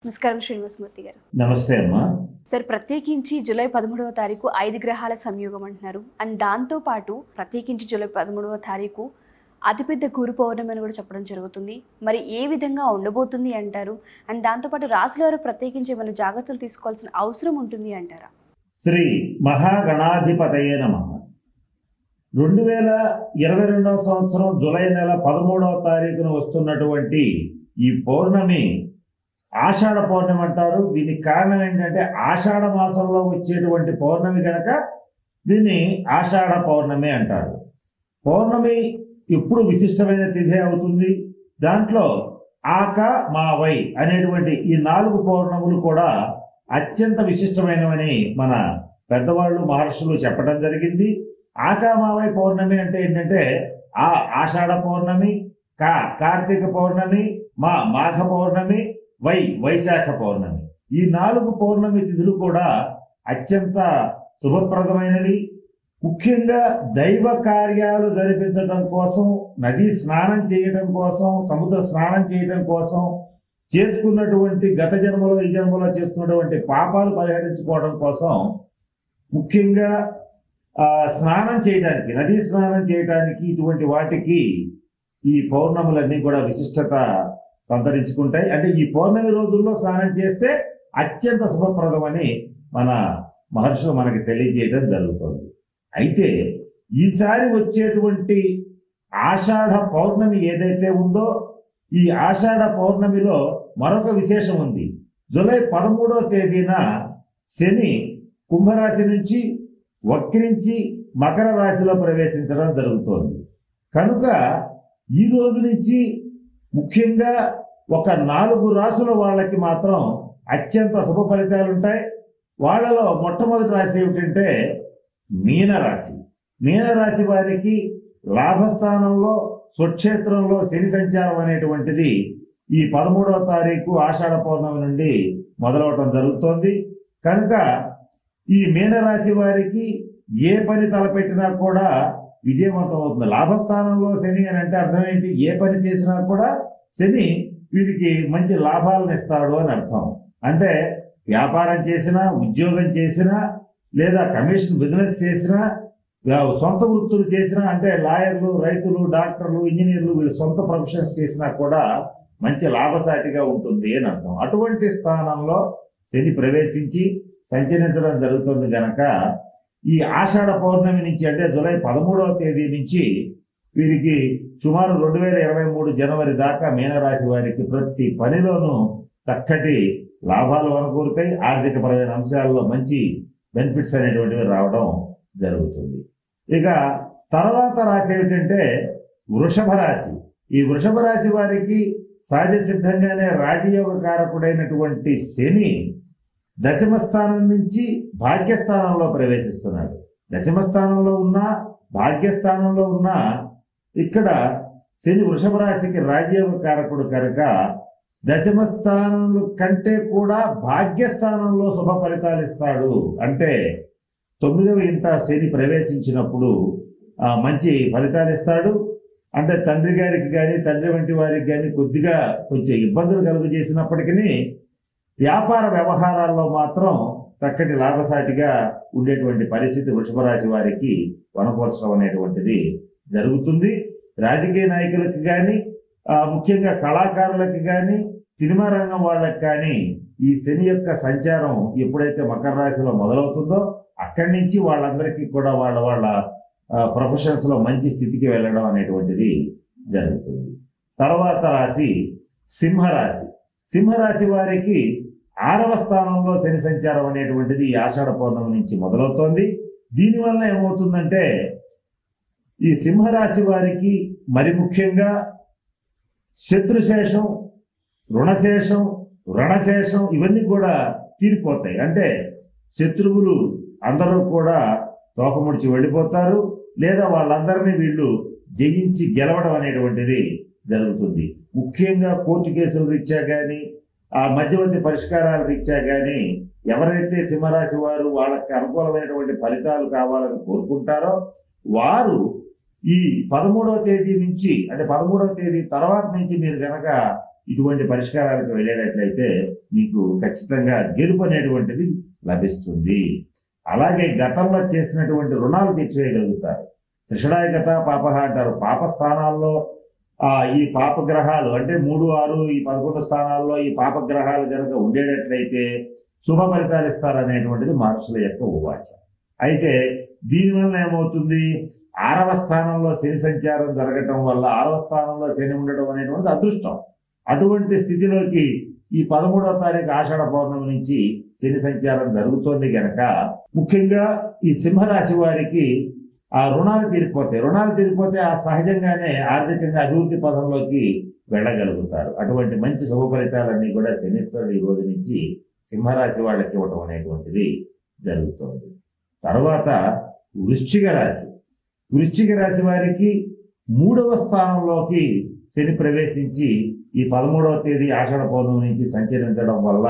నమస్కారం శ్రీనివాసమూర్తి గారు. నమస్తే అమ్మా. సార్, ప్రత్యేకించి జూలై 13వ తారీఖు 5 గ్రహాల సంయోగం అంటున్నారు. అండ్ దాంతో పాటు ప్రత్యేకించి జూలై 13వ తారీఖు అతిపెద్ద గురు పౌర్ణమి అని కూడా చెప్పడం జరుగుతుంది. మరి ఏ విధంగా ఉండబోతుంది అంటారు? అండ్ దాంతోపాటు రాశుల వారు ప్రత్యేకించి ఏమైనా జాగ్రత్తలు తీసుకోవాల్సిన అవసరం ఉంటుంది అంటారా? శ్రీ మహాగణాధిపతయే నమః. 2022వ సంవత్సరం జూలై నెల 13వ తారీఖున వస్తున్నటువంటి ఈ పౌర్ణమి ఆషాఢ పౌర్ణమి అంటారు. దీనికి కారణం ఏంటంటే ఆషాఢ మాసంలో వచ్చేటువంటి పౌర్ణమి కనుక దీన్ని ఆషాఢ పౌర్ణమి అంటారు. పౌర్ణమి ఎప్పుడు విశిష్టమైన తిథి అవుతుంది. దాంట్లో ఆక మావై అనేటువంటి ఈ 4 పౌర్ణములు కూడా అత్యంత విశిష్టమైనవని మన పెద్దవాళ్ళు మహర్షులు చెప్పడం జరిగింది. ఆకామావై పౌర్ణమి అంటే ఏంటంటే ఆషాఢ పౌర్ణమి, కార్తీక పౌర్ణమి, మాఘ పౌర్ణమి, వైశాఖ పౌర్ణమి. ఈ 4 పౌర్ణమి తిథులు కూడా అత్యంత శుభప్రదమైనవి. ముఖ్యంగా దైవ కార్యాలు జరిపించడం కోసం, నదీ స్నానం చేయడం కోసం, సముద్ర స్నానం చేయడం కోసం చేసుకున్నటువంటి గత జన్మలో ఈ జన్మలో చేసుకున్నటువంటి పాపాలు పరిహరించుకోవడం కోసం ముఖ్యంగా స్నానం చేయడానికి, నదీ స్నానం చేయడానికి, ఇటువంటి వాటికి ఈ పౌర్ణములన్నీ కూడా విశిష్టత సంతరించుకుంటాయి. అంటే ఈ పౌర్ణమి రోజుల్లో స్నానం చేస్తే అత్యంత శుభప్రదమని మన మహర్షులు మనకి తెలియజేయడం జరుగుతుంది. అయితే ఈసారి వచ్చేటువంటి ఆషాఢ పౌర్ణమి ఏదైతే ఉందో ఈ ఆషాఢ పౌర్ణమిలో మరొక విశేషం ఉంది. జూలై 13వ తేదీన శని కుంభరాశి నుంచి వక్రించి మకర రాశిలో ప్రవేశించడం జరుగుతోంది. కనుక ఈ రోజు నుంచి ముఖ్యంగా ఒక 4 రాశుల వాళ్ళకి మాత్రం అత్యంత శుభ ఫలితాలు ఉంటాయి. వాళ్ళలో మొట్టమొదటి రాశి ఏమిటంటే మీనరాశి. మీనరాశి వారికి లాభస్థానంలో స్వక్షేత్రంలో శని సంచారం అనేటువంటిది ఈ 13వ తారీఖు ఆషాఢ పౌర్ణమి నుండి మొదలవటం జరుగుతోంది. కనుక ఈ మీనరాశి వారికి ఏ పని తలపెట్టినా కూడా విజయవంతం అవుతుంది. లాభస్థానంలో శని అని అంటే అర్థం ఏంటి? ఏ పని చేసినా కూడా శని వీరికి మంచి లాభాలను ఇస్తాడు అని అర్థం. అంటే వ్యాపారం చేసినా, ఉద్యోగం చేసినా, లేదా కమిషన్ బిజినెస్ చేసినా, సొంత వృత్తులు చేసినా, అంటే లాయర్లు, రైతులు, డాక్టర్లు, ఇంజనీర్లు వీళ్ళు సొంత ప్రొఫెషన్స్ చేసినా కూడా మంచి లాభసాటిగా ఉంటుంది అని అర్థం. అటువంటి స్థానంలో శని ప్రవేశించి సంచరించడం జరుగుతుంది కనుక ఈ ఆషాఢ పౌర్ణమి నుంచి అంటే జూలై 13వ తేదీ నుంచి వీరికి సుమారు 2023 జనవరి దాకా మీనరాశి వారికి ప్రతి పనిలోనూ చక్కటి లాభాలు అనుకూరుతాయి. ఆర్థికపరమైన అంశాల్లో మంచి బెనిఫిట్స్ అనేటువంటివి రావడం జరుగుతుంది. ఇక తర్వాత రాశి ఏమిటంటే వృషభ రాశి. ఈ వృషభ రాశి వారికి సహజ సిద్ధంగానే రాజయోగ కారకుడైనటువంటి శని దశమ స్థానం నుంచి భాగ్యస్థానంలో ప్రవేశిస్తున్నాడు. దశమ స్థానంలో ఉన్నా, భాగ్యస్థానంలో ఉన్నా ఇక్కడ శని వృషభ రాశికి రాజయోగ కారకుడు కనుక దశమ స్థానంలో కంటే కూడా భాగ్యస్థానంలో శుభ ఫలితాలు ఇస్తాడు. అంటే 9వ ఇంట శని ప్రవేశించినప్పుడు మంచి ఫలితాలు ఇస్తాడు. అంటే తండ్రి గారికి కానీ, తండ్రి వంటి వారికి కానీ కొద్దిగా కొంచెం ఇబ్బందులు కలుగజేసినప్పటికీ వ్యాపార వ్యవహారాల్లో మాత్రం చక్కటి లాభసాటిగా ఉండేటువంటి పరిస్థితి వృషభ రాశి వారికి వనపరచడం అనేటువంటిది జరుగుతుంది. రాజకీయ నాయకులకు కానీ, ముఖ్యంగా కళాకారులకు కానీ, సినిమా రంగం వాళ్ళకి కానీ ఈ శని యొక్క సంచారం ఎప్పుడైతే మకర రాశిలో మొదలవుతుందో అక్కడి నుంచి వాళ్ళందరికీ కూడా వాళ్ళ ప్రొఫెషన్స్ లో మంచి స్థితికి వెళ్ళడం అనేటువంటిది జరుగుతుంది. తర్వాత రాశి సింహరాశి. సింహరాశి వారికి 6వ స్థానంలో శని సంచారం అనేటువంటిది ఈ ఆషాఢ పౌర్ణమి నుంచి మొదలవుతోంది. దీనివల్ల ఏమవుతుందంటే ఈ సింహరాశి వారికి మరి ముఖ్యంగా శత్రుశేషం, రుణశేషం, రణశేషం ఇవన్నీ కూడా తీరిపోతాయి. అంటే శత్రువులు అందరూ కూడా తోకముడిచి వెళ్ళిపోతారు, లేదా వాళ్ళందరినీ వీళ్ళు జయించి గెలవడం అనేటువంటిది జరుగుతుంది. ముఖ్యంగా కోర్టు కేసుల రీత్యా కానీ, ఆ మధ్యవర్తి పరిష్కారాల రీత్యా కానీ ఎవరైతే సింహరాశి వారు వాళ్ళకి అనుకూలమైనటువంటి ఫలితాలు కావాలని కోరుకుంటారో వారు ఈ 13వ తేదీ నుంచి, అంటే 13వ తేదీ తర్వాత నుంచి మీరు కనుక ఇటువంటి పరిష్కారాలకు వెళ్ళేటట్లయితే మీకు ఖచ్చితంగా గెలుపు అనేటువంటిది లభిస్తుంది. అలాగే గతంలో చేసినటువంటి రుణాలు తీర్చివేయగలుగుతారు. త్రిషడాయగత పాపహ అంటారు. పాప స్థానాల్లో ఈ పాపగ్రహాలు అంటే 3, 6 ఈ 11 స్థానాల్లో ఈ పాపగ్రహాలు కనుక ఉండేటట్లయితే శుభ ఫలితాలు ఇస్తారనేటువంటిది మహర్షుల యొక్క ఉవాచ. అయితే దీనివల్ల ఏమవుతుంది, 6వ స్థానంలో శని సంచారం జరగటం వల్ల 6వ స్థానంలో శని ఉండటం అనేటువంటిది అదృష్టం. అటువంటి స్థితిలోకి ఈ 13వ తారీఖు ఆషాఢ పౌర్ణమి నుంచి శని సంచారం జరుగుతోంది గనక ముఖ్యంగా ఈ సింహరాశి వారికి ఆ రుణాలు తీరిపోతే ఆ సహజంగానే ఆర్థికంగా అభివృద్ధి పదంలోకి వెళ్ళగలుగుతారు. అటువంటి మంచి శుభ ఫలితాలన్నీ కూడా శనీశ్వరుడు ఈ రోజు నుంచి సింహరాశి వాళ్ళకి ఇవ్వటం అనేటువంటిది జరుగుతోంది. తర్వాత వృశ్చిక రాశి వారికి 3వ స్థానంలోకి శని ప్రవేశించి ఈ 13వ తేదీ ఆషాఢ పౌర్ణమి నుంచి సంచరించడం వల్ల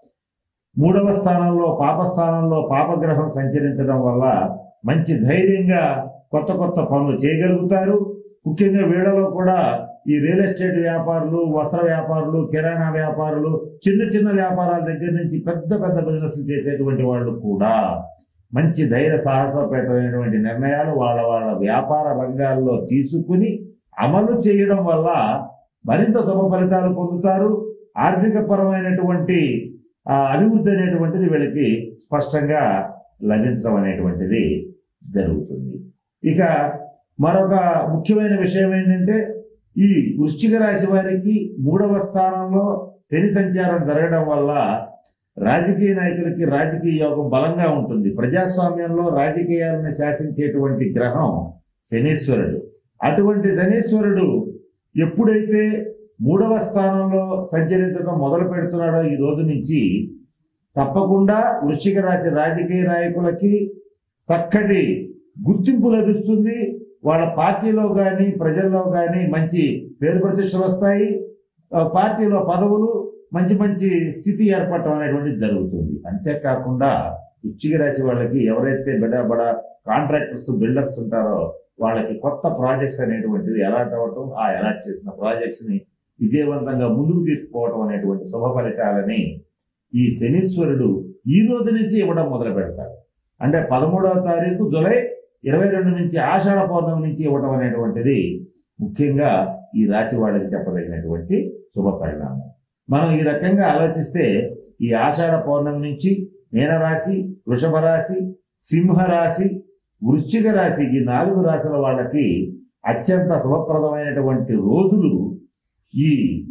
3వ స్థానంలో పాపగ్రహం సంచరించడం వల్ల మంచి ధైర్యంగా కొత్త పనులు చేయగలుగుతారు. ముఖ్యంగా వీళ్ళలో కూడా ఈ రియల్ ఎస్టేట్ వ్యాపారులు, వస్త్ర వ్యాపారులు, కిరాణా వ్యాపారులు, చిన్న వ్యాపారాల దగ్గర నుంచి పెద్ద బిజినెస్ చేసేటువంటి వాళ్ళు కూడా మంచి ధైర్య సాహసోపేతమైనటువంటి నిర్ణయాలు వాళ్ళ వ్యాపార రంగాల్లో తీసుకుని అమలు చేయడం వల్ల మరింత శుభ ఫలితాలు పొందుతారు. ఆర్థిక పరమైనటువంటి అభివృద్ధి అనేటువంటిది వీళ్ళకి స్పష్టంగా లభించడం అనేటువంటిది జరుగుతుంది. ఇక మరొక ముఖ్యమైన విషయం ఏంటంటే ఈ వృశ్చిక రాశి వారికి 3వ స్థానంలో శని సంచారం జరగడం వల్ల రాజకీయ నాయకులకి రాజకీయ యోగం బలంగా ఉంటుంది. ప్రజాస్వామ్యంలో రాజకీయాలను శాసించేటువంటి గ్రహం శనీశ్వరుడు. అటువంటి శనీశ్వరుడు ఎప్పుడైతే 3వ స్థానంలో సంచరించడం మొదలు పెడుతున్నాడో ఈ రోజు నుంచి తప్పకుండా వృశ్చిక రాశి రాజకీయ నాయకులకి చక్కటి గుర్తింపు లభిస్తుంది. వాళ్ళ పార్టీలో కానీ ప్రజల్లో కానీ మంచి పేరు ప్రతిష్టలు వస్తాయి. పార్టీలో పదవులు మంచి స్థితి ఏర్పడటం అనేటువంటిది జరుగుతుంది. అంతేకాకుండా వృశ్చిక రాశి వాళ్ళకి ఎవరైతే బడా కాంట్రాక్టర్స్, బిల్డర్స్ ఉంటారో వాళ్ళకి కొత్త ప్రాజెక్ట్స్ అనేటువంటిది అలాట్ అవ్వటం, ఆ అలాట్ చేసిన ప్రాజెక్ట్స్ ని విజయవంతంగా ముందుకు తీసుకుపోవటం అనేటువంటి శుభ ఫలితాలని ఈ శనీశ్వరుడు ఈ రోజు నుంచి ఇవ్వడం మొదలు పెడతారు. అంటే 13వ తారీఖు జూలై 22 నుంచి ఆషాఢ పౌర్ణమి నుంచి ఇవ్వటం అనేటువంటిది ముఖ్యంగా ఈ రాశి వాళ్ళకి చెప్పదగినటువంటి శుభ పరిణామం. మనం ఈ రకంగా ఆలోచిస్తే ఈ ఆషాఢ పౌర్ణమి నుంచి మీనరాశి, వృషభ రాశి, సింహరాశి, వృశ్చిక రాశి ఈ 4 రాశుల వాళ్ళకి అత్యంత శుభప్రదమైనటువంటి రోజులు ఈ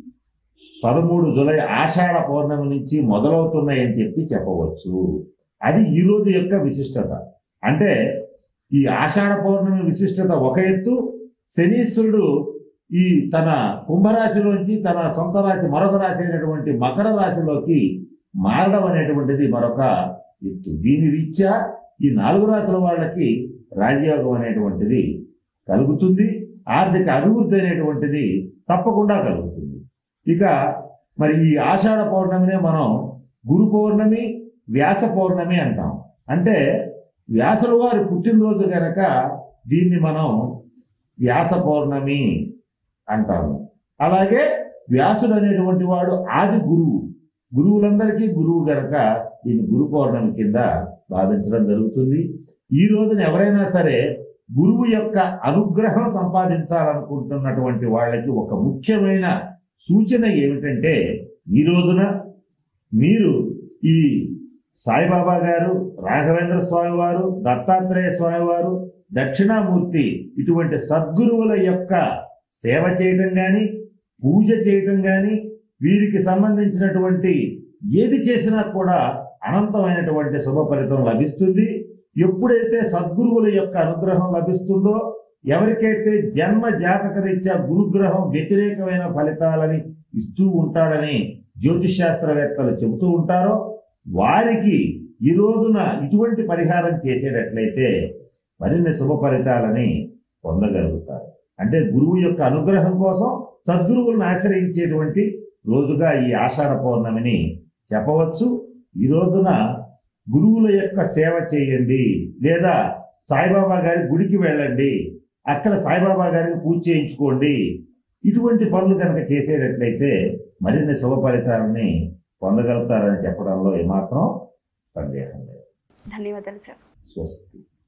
13 జూలై ఆషాఢ పౌర్ణమి నుంచి మొదలవుతున్నాయని చెప్పవచ్చు. అది ఈ రోజు యొక్క విశిష్టత. అంటే ఈ ఆషాఢ పౌర్ణమి విశిష్టత ఒక ఎత్తు, శనీశ్వరుడు ఈ తన కుంభరాశిలోంచి తన సొంత రాశి మరొక రాశి అయినటువంటి మకర రాశిలోకి మారడం అనేటువంటిది మరొక ఎత్తు. దీని రీత్యా ఈ 4 రాశుల వాళ్ళకి రాజయోగం అనేటువంటిది కలుగుతుంది. ఆర్థిక అభివృద్ధి అనేటువంటిది తప్పకుండా కలుగుతుంది. ఇక మరి ఈ ఆషాఢ పౌర్ణమినే మనం గురు పౌర్ణమి, వ్యాస పౌర్ణమి అంటాం. అంటే వ్యాసుల వారి పుట్టినరోజు కనుక దీన్ని మనం వ్యాస పౌర్ణమి అంటాము. అలాగే వ్యాసుడు అనేటువంటి వాడు ఆది గురువులందరికీ గురువు గనక దీన్ని గురు పౌర్ణమి కింద భావించడం జరుగుతుంది. ఈ రోజున ఎవరైనా సరే గురువు యొక్క అనుగ్రహం సంపాదించాలనుకుంటున్నటువంటి వాళ్ళకి ఒక ముఖ్యమైన సూచన ఏమిటంటే ఈ రోజున మీరు ఈ సాయిబాబా గారు, రాఘవేంద్ర స్వామి వారు, దత్తాత్రేయ స్వామి వారు, దక్షిణామూర్తి ఇటువంటి సద్గురువుల యొక్క సేవ చేయటం కానీ, పూజ చేయటం కానీ, వీరికి సంబంధించినటువంటి ఏది చేసినా కూడా అనంతమైనటువంటి శుభ ఫలితం లభిస్తుంది. ఎప్పుడైతే సద్గురువుల యొక్క అనుగ్రహం లభిస్తుందో, ఎవరికైతే జన్మ జాతక రీత్యా గురుగ్రహం వ్యతిరేకమైన ఫలితాలని ఇస్తూ ఉంటాడని జ్యోతిషాస్త్రవేత్తలు చెబుతూ ఉంటారో వారికి ఈ రోజున ఇటువంటి పరిహారం చేసేటట్లయితే మరిన్ని శుభ ఫలితాలని పొందగలుగుతారు. అంటే గురువు యొక్క అనుగ్రహం కోసం సద్గురువులను ఆశ్రయించేటువంటి రోజుగా ఈ ఆషాఢ పౌర్ణమిని చెప్పవచ్చు. ఈ రోజున గురువుల యొక్క సేవ చేయండి, లేదా సాయిబాబా గారి గుడికి వెళ్ళండి, అక్కడ సాయిబాబా గారికి పూజ చేయించుకోండి. ఇటువంటి పనులు కనుక చేసేటట్లయితే మరిన్ని శుభ ఫలితాలని పొందగలుగుతారని చెప్పడంలో ఏమాత్రం సందేహం లేదు. ధన్యవాదాలు సార్. స్వస్తి.